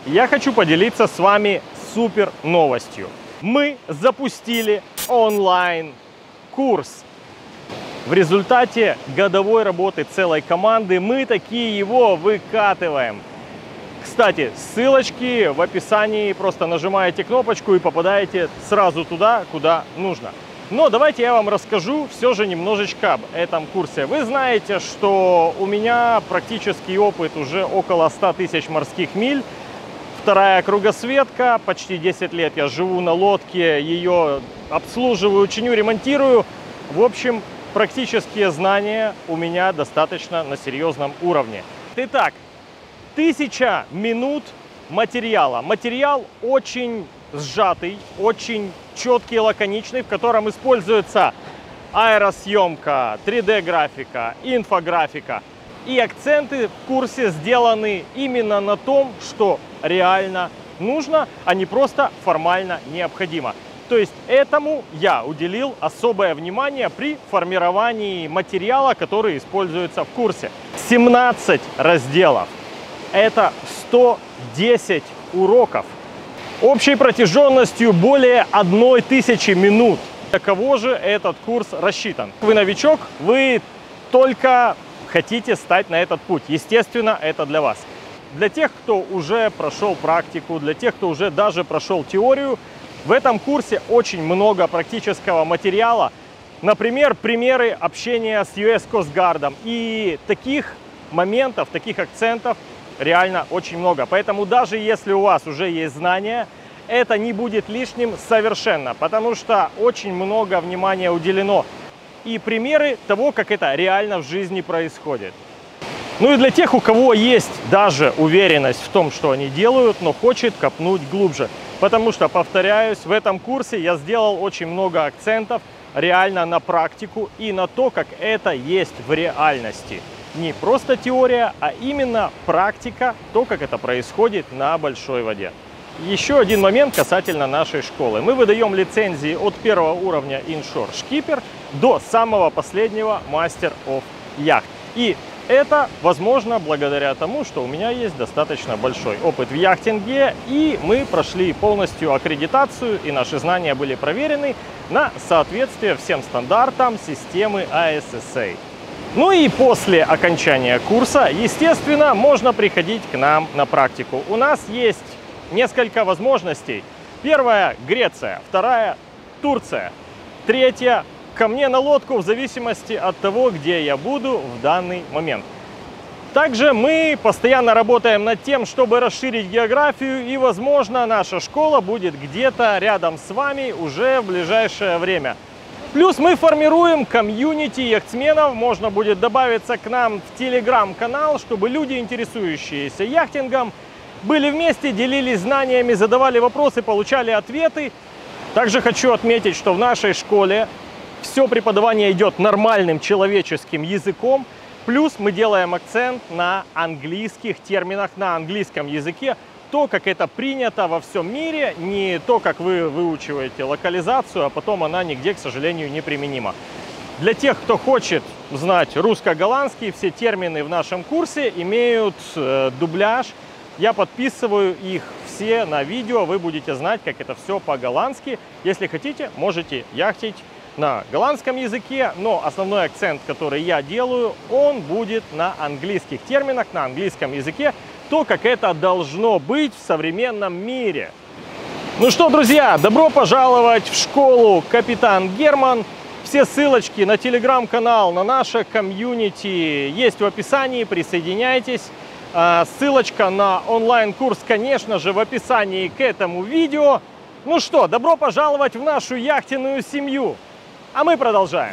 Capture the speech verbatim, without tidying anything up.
я хочу поделиться с вами супер новостью. Мы запустили онлайн-курс. В результате годовой работы целой команды мы таки его выкатываем. Кстати, ссылочки в описании, просто нажимаете кнопочку и попадаете сразу туда, куда нужно. Но давайте я вам расскажу все же немножечко об этом курсе. Вы знаете, что у меня практический опыт уже около ста тысяч морских миль. Вторая кругосветка, почти десять лет я живу на лодке, ее обслуживаю, чиню, ремонтирую. В общем, практические знания у меня достаточно на серьезном уровне. Итак, тысяча минут материала. Материал очень сжатый, очень четкий, лаконичный, в котором используется аэросъемка, три дэ графика, инфографика. И акценты в курсе сделаны именно на том, что реально нужно, а не просто формально необходимо. То есть этому я уделил особое внимание при формировании материала, который используется в курсе. семнадцать разделов. Это сто десять уроков. Общей протяженностью более одной тысячи минут. Для кого же этот курс рассчитан? Вы новичок, вы только хотите стать на этот путь. Естественно, это для вас. Для тех, кто уже прошел практику, для тех, кто уже даже прошел теорию, в этом курсе очень много практического материала. Например, примеры общения с ю эс Coast Guard. И таких моментов, таких акцентов реально очень много. Поэтому даже если у вас уже есть знания, это не будет лишним совершенно, потому что очень много внимания уделено. И примеры того, как это реально в жизни происходит. Ну и для тех, у кого есть даже уверенность в том, что они делают, но хочет копнуть глубже. Потому что, повторяюсь, в этом курсе я сделал очень много акцентов реально на практику и на то, как это есть в реальности. Не просто теория, а именно практика, то, как это происходит на большой воде. Еще один момент касательно нашей школы. Мы выдаем лицензии от первого уровня Inshore Skipper до самого последнего Master of Yacht. И это возможно благодаря тому, что у меня есть достаточно большой опыт в яхтинге, и мы прошли полностью аккредитацию, и наши знания были проверены на соответствие всем стандартам системы ай эс эс эй. Ну и после окончания курса, естественно, можно приходить к нам на практику. У нас есть несколько возможностей. Первая – Греция, вторая – Турция, третья – ко мне на лодку в зависимости от того, где я буду в данный момент. Также мы постоянно работаем над тем, чтобы расширить географию, и, возможно, наша школа будет где-то рядом с вами уже в ближайшее время. Плюс мы формируем комьюнити яхтсменов, можно будет добавиться к нам в телеграм-канал, чтобы люди, интересующиеся яхтингом, были вместе, делились знаниями, задавали вопросы, получали ответы. Также хочу отметить, что в нашей школе все преподавание идет нормальным человеческим языком, плюс мы делаем акцент на английских терминах, на английском языке, то, как это принято во всем мире, не то, как вы выучиваете локализацию, а потом она нигде, к сожалению, не применима. Для тех, кто хочет знать русско-голландский, все термины в нашем курсе имеют э, дубляж. Я подписываю их все на видео, вы будете знать, как это все по-голландски. Если хотите, можете яхтить на голландском языке, но основной акцент, который я делаю, он будет на английских терминах, на английском языке, то, как это должно быть в современном мире. Ну что, друзья, добро пожаловать в школу Капитан Герман. Все ссылочки на телеграм-канал, на наше комьюнити есть в описании, присоединяйтесь. Ссылочка на онлайн-курс, конечно же, в описании к этому видео. Ну что, добро пожаловать в нашу яхтенную семью. А мы продолжаем.